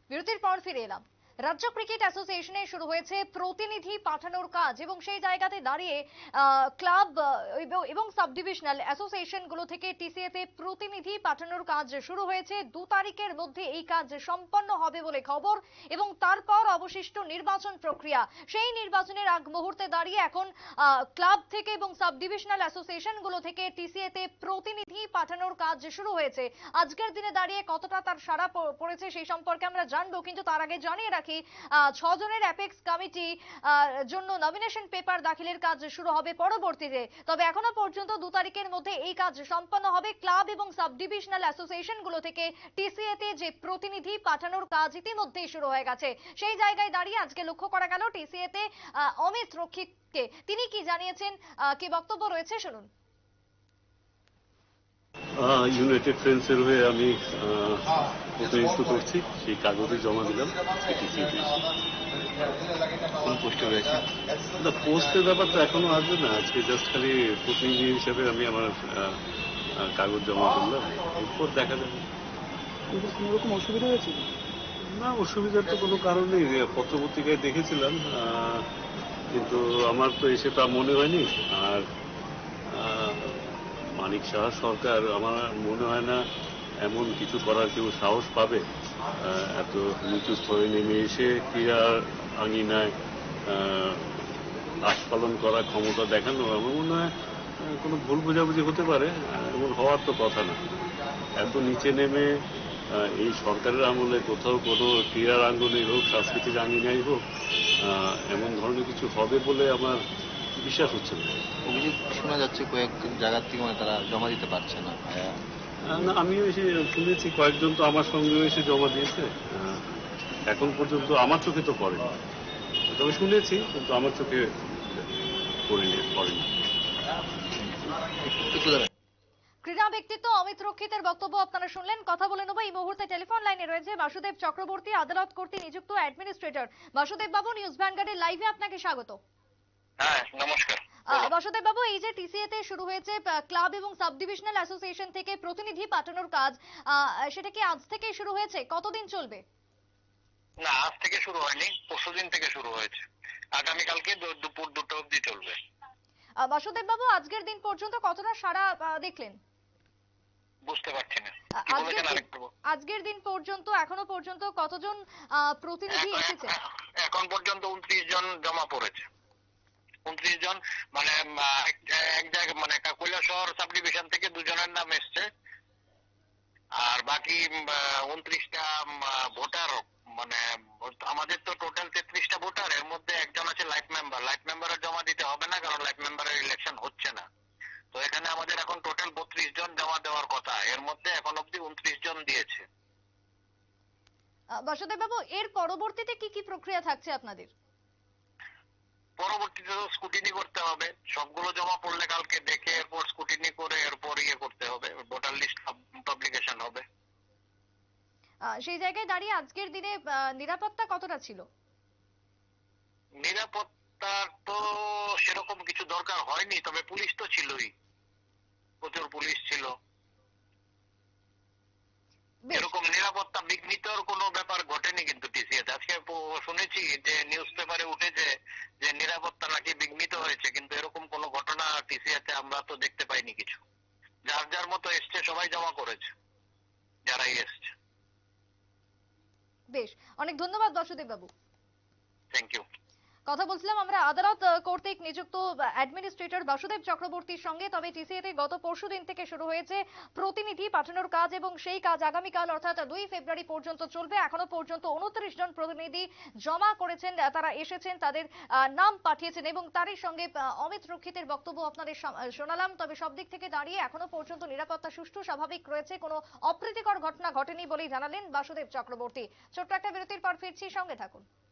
বিরতির পর ফিরে এলাম। রাজ্য ক্রিকেট অ্যাসোসিয়েশনে শুরু হয়েছে প্রতিনিধি পাঠানোর কাজ এবং সেই জায়গাতে দাঁড়িয়ে ক্লাব এবং সাব ডিভিশনাল অ্যাসোসিয়েশন গুলো থেকে টিসিএ তে প্রতিনিধি পাঠানোর কাজ শুরু হয়েছে। 2 তারিখের মধ্যে এই কাজ সম্পন্ন হবে বলে খবর এবং তারপর অবশিষ্ট নির্বাচন প্রক্রিয়া। সেই নির্বাচনের আগ মুহূর্তে দাঁড়িয়ে এখন ক্লাব থেকে এবং সাব ডিভিশনাল অ্যাসোসিয়েশন গুলো থেকে টিসিএ তে প্রতিনিধি পাঠানোর কাজ শুরু হয়েছে। আজকের দিনে দাঁড়িয়ে কতটা তার সাড়া পড়েছে সেই সম্পর্কে আমরা জানবো, কিন্তু তার আগে জানিয়ে রাখি 6 জনের অ্যাপেক্স কমিটি জন্য নমিনেশন পেপার দাখিলের কাজ শুরু হবে পরবর্তীতে। তবে এখনো পর্যন্ত 2 তারিখের মধ্যে এই কাজ সম্পন্ন হবে। ক্লাব এবং সাব ডিভিশনাল অ্যাসোসিয়েশন গুলো থেকে টিসিএ তে যে প্রতিনিধি পাঠানোর কাজ ইতিমধ্যেই শুরু হয়ে গেছে। সেই জায়গায় দাঁড়িয়ে আজকে লক্ষ্য করা গেল টিসিএ তে অমিত রক্ষিতকে। তিনি কি জানিয়েছেন, কি বক্তব্য রয়েছে শুনুন। ইউনাইটেড ফ্রেন্ডসের হয়ে আমি প্রতিনিধিত্ব করছি, সেই কাগজে জমা দিলাম। কোন পোস্টে রয়েছে? পোস্টের ব্যাপারটা এখনো আসবে না, আজকে জাস্ট খালি প্রতিনিধি হিসেবে আমি আমার কাগজ জমা করলাম, এরপর দেখা যাবে। কোনো রকম অসুবিধা হয়েছে? না, অসুবিধার তো কোনো কারণ নেই। পত্রপত্রিকায় দেখেছিলাম, কিন্তু আমার তো এসে তা মনে হয়নি। আর মানিক সাহা সরকার আমার মনে হয় না এমন কিছু করার কেউ সাহস পাবে। এত নিচু স্তরে নেমে এসে ক্রীড়া আঙিনায় আস্ফালন করার ক্ষমতা দেখানো, আমার মনে হয় কোনো ভুল বোঝাবুঝি হতে পারে, এমন হওয়ার তো কথা না। এত নিচে নেমে এই সরকারের আমলে কোথাও কোনো ক্রীড়ার আঙ্গনে হোক, সাংস্কৃতিক আঙিনায় হোক, এমন ধরনের কিছু হবে বলে আমার বিশ্বাস হচ্ছে না। অভিযোগ শোনা যাচ্ছে কয়েক জায়গা থেকে তারা জমা দিতে পারছে না। আমিও এসে শুনেছি, কয়েকজন তো আমার সঙ্গেও এসে জমা দিয়েছে। এখন পর্যন্ত আমার চোখে তো পড়েনি, তবে শুনেছি, কিন্তু আমার চোখে পড়েনি। ক্রীড়া ব্যক্তিত্ব অমিত রক্ষিতের বক্তব্য আপনারা শুনলেন। কথা বলে নেব, এই মুহূর্তে টেলিফোন লাইনে রয়েছে বাসুদেব চক্রবর্তী, আদালত কর্তৃক নিযুক্ত অ্যাডমিনিস্ট্রেটর। বাসুদেব বাবু, নিউজ ভ্যানগার্ডের লাইভে আপনাকে স্বাগত। হ্যাঁ, নমস্কার। বাসুদেব বাবু, এই যে টিসিএ তে শুরু হয়েছে ক্লাব এবং সাব ডিভিশনাল অ্যাসোসিয়েশন থেকে প্রতিনিধি পাঠানোর কাজ, সেটা কি আজ থেকে শুরু হয়েছে? কতদিন চলবে? না, আজ থেকে শুরু হয়নি, পরশুদিন থেকে শুরু হয়েছে। আগামীকালকে দুপুর 2টা অবধি চলবে। বাসুদেব বাবু, আজকের দিন পর্যন্ত কতটা সাড়া দেখলেন? বুঝতে পারছি না, আজকের দিন পর্যন্ত এখনো পর্যন্ত কতজন প্রতিনিধি এসেছে? এখন পর্যন্ত 29 জন জমা পড়েছে। 29 জন, মানে এক জায়গায়, মানে কৈলাসহর সাব ডিভিশন থেকে 2 জনের নাম এসছে। আর বাকি 29টা ভোটার, মানে আমাদের তো টোটাল 33টা ভোটার, এর মধ্যে একজন আছে লাইফ মেম্বার। লাইফ মেম্বারের জমা দিতে হবে না, কারণ লাইফ মেম্বারের ইলেকশন হচ্ছে না। তো এখানে আমাদের এখন টোটাল 32 জন জমা দেওয়ার কথা, এর মধ্যে এখন অব্দি 29 জন দিয়েছে। বাসুদেব বাবু, এর পরবর্তীতে কি কি প্রক্রিয়া থাকছে আপনাদের? পরবর্তীতে তো স্কুটিনি করতে হবে, সবগুলো জমা পড়লে কালকে দেখে এরপর স্কুটিনি করে এরপর করতে হবে, ভোটার লিস্ট পাবলিকেশন হবে। সেই জায়গায় দাঁড়িয়ে আজকের দিনে নিরাপত্তা কতটা ছিল? নিরাপত্তার তো সেরকম কিছু দরকার হয়নি, তবে পুলিশ তো ছিলই, প্রচুর পুলিশ ছিল। এরকম নিরাপত্তা বিঘ্নিতর কোনো ব্যাপার ঘটেনি কিন্তু টিসিএতে। আজকে শুনেছি যে নিউজ পেপারে উঠেছে যে নিরাপত্তা নাকি বিঘ্নিত হয়েছে, কিন্তু এরকম কোনো ঘটনা টিসিএতে আমরা তো দেখতে পাইনি কিছু। যার যার মতো এসছে সবাই জমা করেছে, যারাই এসছে। বেশ, অনেক ধন্যবাদ বাসুদেব বাবু। Thank you. কথা বলছিলাম আমরা আদালত কর্তৃক নিযুক্ত অ্যাডমিনিস্ট্রেটর বাসুদেব চক্রবর্তীর সঙ্গে। তবে টিসিএ তে গত পরশুদিন থেকে শুরু হয়েছে প্রতিনিধি পাঠানোর কাজ এবং সেই কাজ আগামীকাল অর্থাৎ 2 ফেব্রুয়ারি পর্যন্ত চলবে। এখনো পর্যন্ত 29 জন প্রতিনিধি জমা করেছেন, তারা এসেছেন, তাদের নাম পাঠিয়েছেন এবং তারই সঙ্গে অমিত রক্ষিতের বক্তব্য আপনাদের শোনালাম। তবে সব দিক থেকে দাঁড়িয়ে এখনো পর্যন্ত নিরাপত্তা সুষ্ঠু স্বাভাবিক রয়েছে, কোনো অপ্রীতিকর ঘটনা ঘটেনি বলেই জানালেন বাসুদেব চক্রবর্তী। ছোট্ট একটা বিরতির পর ফিরছি, সঙ্গে থাকুন।